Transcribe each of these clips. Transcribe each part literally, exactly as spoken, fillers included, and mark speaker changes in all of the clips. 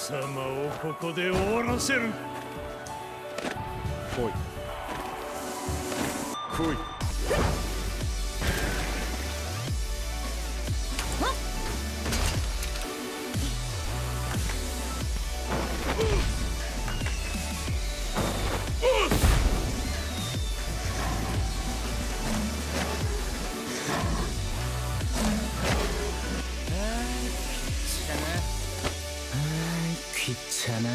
Speaker 1: 様をここで終わらせる。来い来い。
Speaker 2: きっちゃな。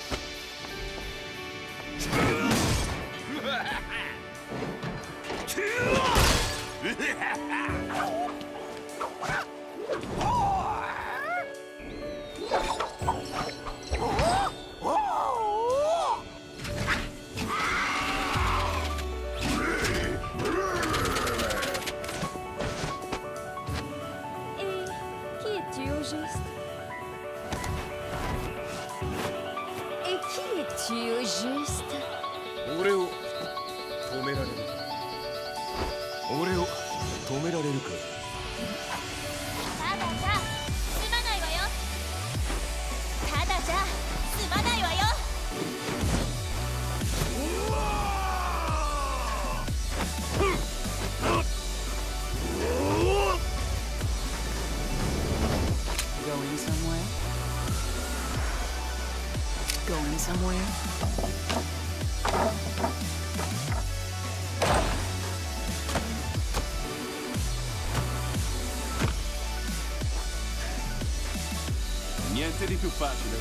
Speaker 1: 俺を止められる。俺を止められるか。
Speaker 3: ただじゃ済まないわよ。ただじゃ済まないわよ。
Speaker 2: Going somewhere? Going somewhere?
Speaker 1: ニエンテdi più facile.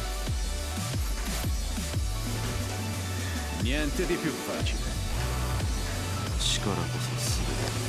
Speaker 1: Niente di più facile. 力こそ全て。